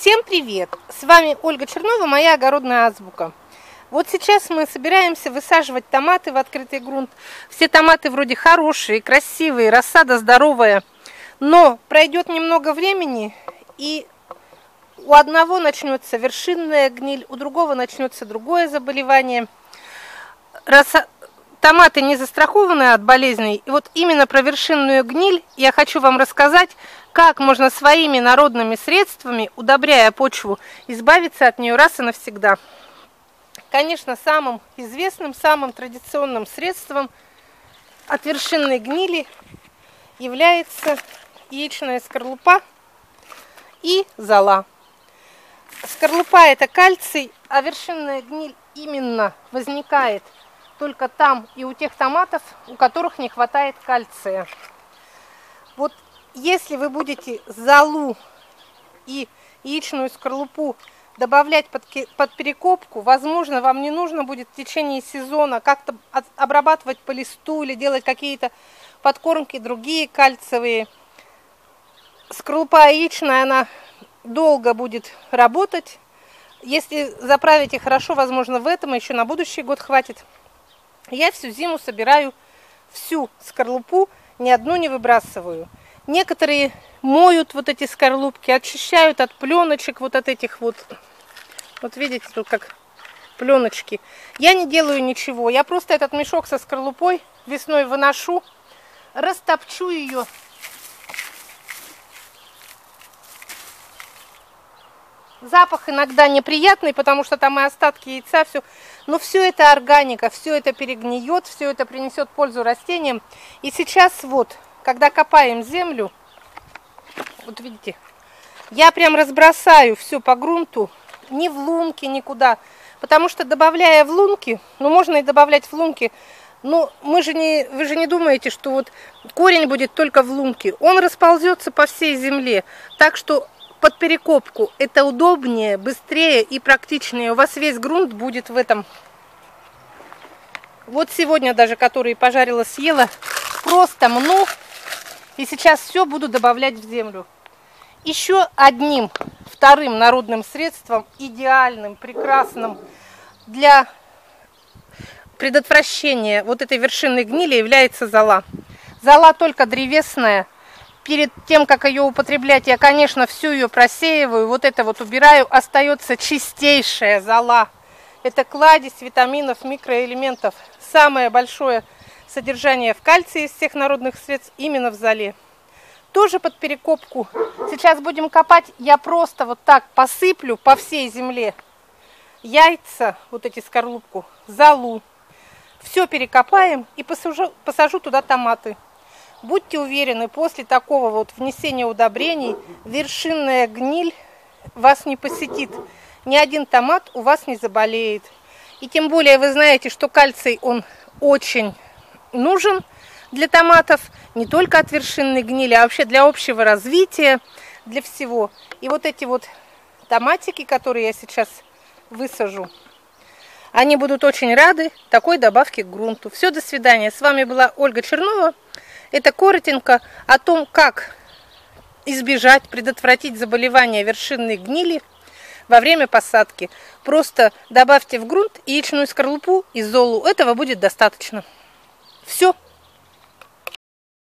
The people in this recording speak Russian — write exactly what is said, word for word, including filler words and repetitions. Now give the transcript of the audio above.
Всем привет! С вами Ольга Чернова, моя огородная азбука. Вот сейчас мы собираемся высаживать томаты в открытый грунт. Все томаты вроде хорошие, красивые, рассада здоровая. Но пройдет немного времени, и у одного начнется вершинная гниль, у другого начнется другое заболевание. Раса... Томаты не застрахованы от болезней. И вот именно про вершинную гниль я хочу вам рассказать, как можно своими народными средствами, удобряя почву, избавиться от нее раз и навсегда. Конечно, самым известным, самым традиционным средством от вершинной гнили является яичная скорлупа и зола. Скорлупа – это кальций, а вершинная гниль именно возникает только там и у тех томатов, у которых не хватает кальция. Вот если вы будете золу и яичную скорлупу добавлять под, под перекопку, возможно, вам не нужно будет в течение сезона как-то обрабатывать по листу или делать какие-то подкормки другие кальциевые. Скорлупа яичная, она долго будет работать. Если заправите хорошо, возможно, в этом еще на будущий год хватит. Я всю зиму собираю всю скорлупу, ни одну не выбрасываю. Некоторые моют вот эти скорлупки, очищают от пленочек вот от этих вот. Вот видите, тут как пленочки. Я не делаю ничего. Я просто этот мешок со скорлупой весной выношу, растопчу ее. Запах иногда неприятный, потому что там и остатки яйца, все. Но все это органика, все это перегниет, все это принесет пользу растениям. И сейчас вот, когда копаем землю, вот видите, я прям разбросаю все по грунту, ни в лунки, никуда. Потому что добавляя в лунки, ну можно и добавлять в лунки, но мы же не, вы же не думаете, что вот корень будет только в лунке. Он расползется по всей земле. Так что под перекопку это удобнее, быстрее и практичнее. У вас весь грунт будет в этом. Вот сегодня даже, который пожарила, съела, просто мну. И сейчас все буду добавлять в землю. Еще одним, вторым народным средством, идеальным, прекрасным для предотвращения вот этой вершинной гнили является зола. Зола только древесная. Перед тем, как ее употреблять, я, конечно, всю ее просеиваю, вот это вот убираю, остается чистейшая зола. Это кладезь витаминов, микроэлементов. Самое большое содержание в кальции из всех народных средств именно в золе. Тоже под перекопку. Сейчас будем копать, я просто вот так посыплю по всей земле яйца, вот эти скорлупку, золу. Все перекопаем и посажу, посажу туда томаты. Будьте уверены, после такого вот внесения удобрений вершинная гниль вас не посетит. Ни один томат у вас не заболеет. И тем более вы знаете, что кальций, он очень нужен для томатов. Не только от вершинной гнили, а вообще для общего развития, для всего. И вот эти вот томатики, которые я сейчас высажу, они будут очень рады такой добавке к грунту. Все, до свидания. С вами была Ольга Чернова. Это коротенько о том, как избежать, предотвратить заболевание вершинной гнили во время посадки. Просто добавьте в грунт яичную скорлупу и золу. Этого будет достаточно. Все.